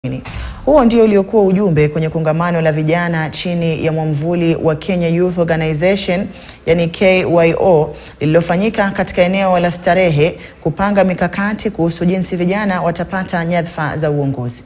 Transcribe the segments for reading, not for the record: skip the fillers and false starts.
Huo ndio uliokuwa ujumbe kwenye kongamano la vijana chini ya mwamvuli wa Kenya Youth Organization, yani KYO, lililofanyika katika eneo la Starehe kupanga mikakati kuhusu jinsi vijana watapata nyadhifa za uongozi.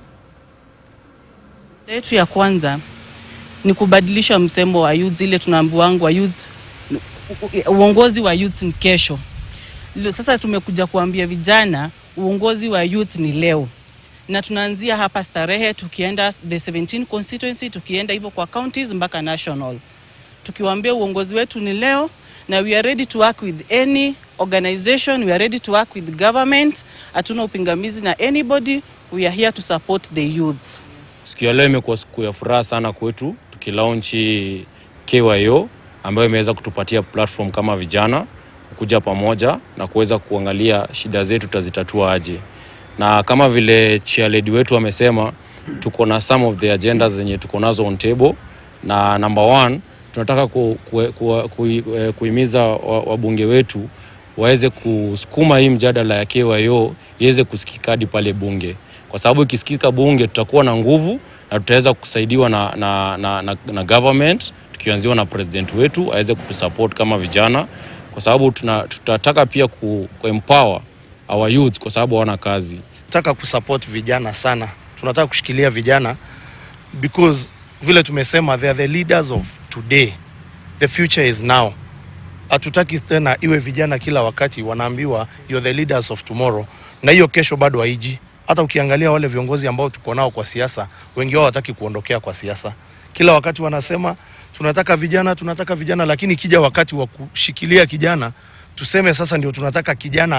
Yetu ya kwanza ni kubadilisha msemo wa youth, ile tunaambiwa youth, uongozi wa youth ni kesho. Sasa tumekuja kuambia vijana uongozi wa youth ni leo. Na tunaanzia hapa Starehe, tukienda the 17 constituency, tukienda hivyo kwa counties mpaka national. Tukiwaambia uongozi wetu ni leo, na we are ready to work with any organization, we are ready to work with government. Hatuna upingamizi na anybody, we are here to support the youth. Siku ya leo imekuwa siku ya furaha sana kwetu, tukilaunch KYO ambayo imeweza kutupatia platform kama vijana kuja pamoja na kuweza kuangalia shida zetu tutazitatua aje. Na kama vile chairlady wetu amesema, tuko na some of the agendas zenye tuko nazo on table, na number 1 tunataka kuhimiza wabunge wetu waweze kusukuma hii mjadala ya KYO iweze kusikika hadi pale bunge, kwa sababu ikisikika bunge tutakuwa na nguvu na tutaweza kusaidiwa na government, tukianziwa na president wetu aweze kutusupport kama vijana, kwa sababu tutataka pia kuempower our youth kwa sababu wana kazi. Tunataka kusupport vijana sana. Tunataka kushikilia vijana because vile tumesema they are the leaders of today. The future is now. Hatutaki tena iwe vijana kila wakati wanaambiwa you're the leaders of tomorrow, na hiyo kesho bado haiji. Hata ukiangalia wale viongozi ambao tuko nao kwa siasa, wengi wao hawataki kuondokea kwa siasa. Kila wakati wanasema tunataka vijana, lakini kija wakati wa kushikilia kijana tuseme sasa ndio tunataka kijana